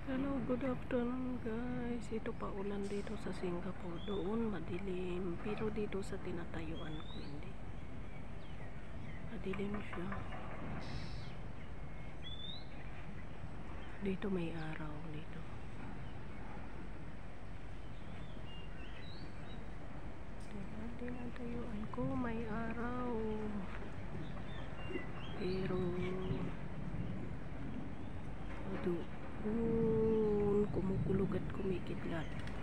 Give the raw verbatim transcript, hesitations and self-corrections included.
Hello, good afternoon guys. Ito pa ulan dito sa Singapore. Doon madilim, pero dito sa tinatayuan ko hindi. Madilim siya. Dito may araw dito. Tinatayuan ko may araw. Pero doon kumukulog at kumikidlat.